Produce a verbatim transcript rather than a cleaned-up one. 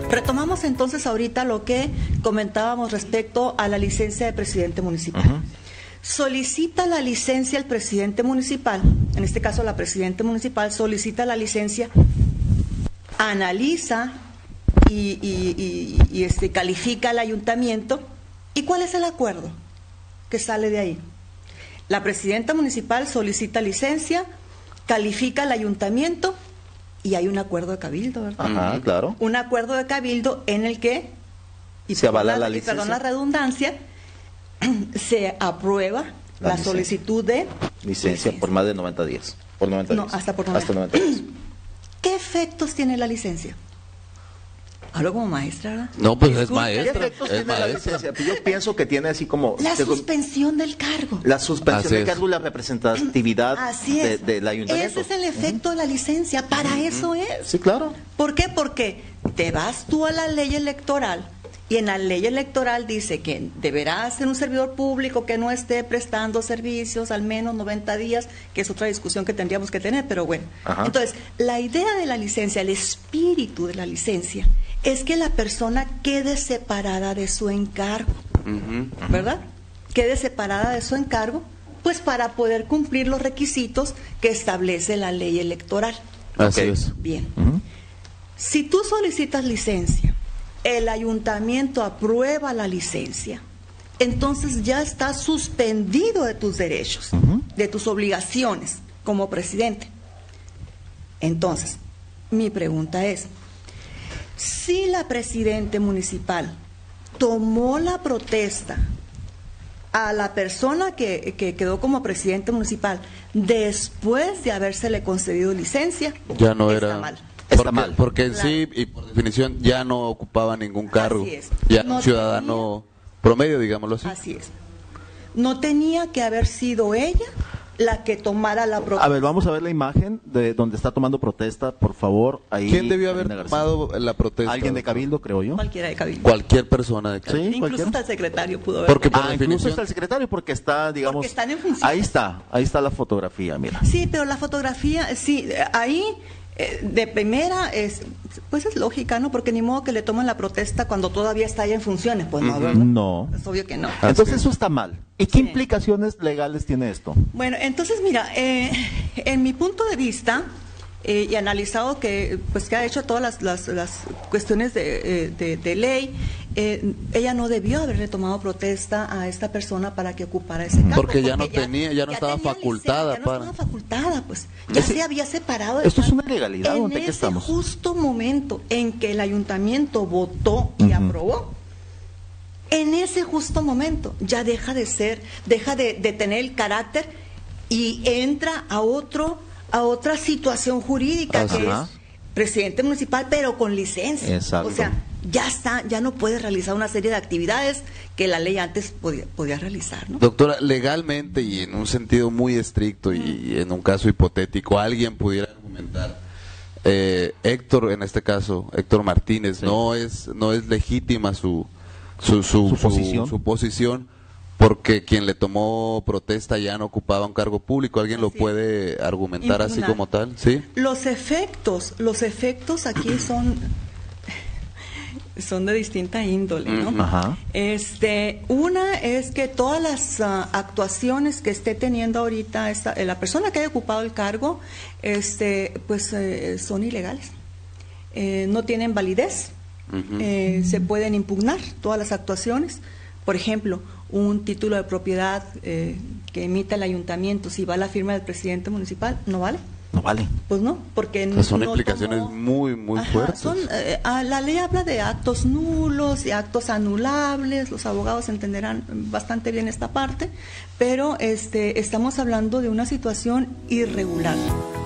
Retomamos entonces ahorita lo que comentábamos respecto a la licencia de presidente municipal. Uh-huh. Solicita la licencia el presidente municipal, en este caso la presidenta municipal solicita la licencia, analiza y, y, y, y este, califica al ayuntamiento. ¿Y cuál es el acuerdo que sale de ahí? La presidenta municipal solicita licencia, califica al ayuntamiento y hay un acuerdo de cabildo, ¿verdad? Ajá, claro. Un acuerdo de cabildo en el que, y se avala la, la licencia. Perdón la redundancia, se aprueba la, la solicitud de licencia, licencia por más de noventa días. Por noventa no, días. hasta por noventa. Hasta noventa días. ¿Qué efectos tiene la licencia? Hablo como maestra, ¿verdad? No, pues Disculpe. es maestra. ¿Qué efectos es tiene maestra. la licencia? Yo pienso que tiene así como... La según, suspensión del cargo. La suspensión Así del es. cargo y la representatividad Así es. de, del ayuntamiento. Ese es el efecto uh-huh. de la licencia. Para uh-huh. eso es. Sí, claro. ¿Por qué? Porque te vas tú a la ley electoral y en la ley electoral dice que deberá ser un servidor público que no esté prestando servicios al menos noventa días, que es otra discusión que tendríamos que tener, pero bueno. Ajá. Entonces, la idea de la licencia, el espíritu de la licencia, es que la persona quede separada de su encargo, uh-huh. ¿verdad? Quede separada de su encargo, pues para poder cumplir los requisitos que establece la ley electoral. Así okay. es. Bien. Uh-huh. Si tú solicitas licencia, el ayuntamiento aprueba la licencia, entonces ya estás suspendido de tus derechos, uh-huh. de tus obligaciones como presidente. Entonces, mi pregunta es, si la presidenta municipal tomó la protesta a la persona que, que quedó como presidente municipal después de habérsele concedido licencia, ya no está era mal. Porque, Está mal. porque en Claro. sí, y por definición, ya no ocupaba ningún cargo. Así es. Ya No un ciudadano tenía, promedio, digámoslo así. Así es. No tenía que haber sido ella la que tomara la protesta. A ver, vamos a ver la imagen de donde está tomando protesta, por favor. Ahí, ¿Quién debió haber tomado la protesta? Alguien de Cabildo, creo yo. Cualquiera de Cabildo. Cualquier persona de Cabildo. Sí, Incluso cualquiera. hasta el secretario pudo haber. Porque por Ah, definición... incluso está el secretario porque está, digamos... Porque están en función. Ahí está, ahí está la fotografía, mira. Sí, pero la fotografía, sí, ahí eh, de primera es, pues es lógica, ¿no? Porque ni modo que le toman la protesta cuando todavía está ahí en funciones, pues no, ¿verdad? No. Es obvio que no. Entonces eso está mal. ¿Y qué Sí. implicaciones legales tiene esto? Bueno, entonces mira, eh, en mi punto de vista, eh, y analizado que pues que ha hecho todas las, las, las cuestiones de, eh, de, de ley, eh, ella no debió haberle tomado protesta a esta persona para que ocupara ese cargo. Porque ya no tenía, ya no estaba tenía facultada licencia, ya para... no estaba facultada, pues. Ya Ese- se había separado. de Esto es tal- una ilegalidad, en ¿dónde que ese estamos? justo momento en que el ayuntamiento votó y Ujú. aprobó, en ese justo momento ya deja de ser, deja de, de tener el carácter y entra a otro, a otra situación jurídica Así que es. es presidente municipal, pero con licencia. Exacto. O sea, ya está, ya no puede realizar una serie de actividades que la ley antes podía, podía realizar, ¿no? Doctora, legalmente y en un sentido muy estricto y en un caso hipotético, alguien pudiera argumentar, eh, Héctor, en este caso, Héctor Martínez, Sí. no es no es legítima su su, su, Su posición. su posición porque quien le tomó protesta ya no ocupaba un cargo público. ¿Alguien lo Así es. puede argumentar así Impugnar. como tal? ¿Sí? Los efectos, los efectos aquí son son de distinta índole, ¿no? Ajá. Este, una es que todas las ah, actuaciones que esté teniendo ahorita esta, eh, la persona que haya ocupado el cargo, este, pues eh, son ilegales, Eh, no tienen validez, Ujú. eh, se pueden impugnar todas las actuaciones. Por ejemplo, un título de propiedad eh, que emita el ayuntamiento, si va a la firma del presidente municipal, ¿no vale? No vale. Pues no, porque O sea, son no implicaciones tomó- muy, muy Ajá, fuertes. son, eh, ah, la ley habla de actos nulos y actos anulables, los abogados entenderán bastante bien esta parte, pero este, estamos hablando de una situación irregular.